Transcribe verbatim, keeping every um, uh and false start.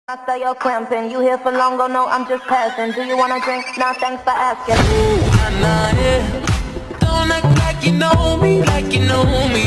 After you're cramping, you here for long, oh no, I'm just passing. Do you wanna drink? Nah, thanks for asking. Ooh, nah, yeah. Don't act like you know me, like you know me.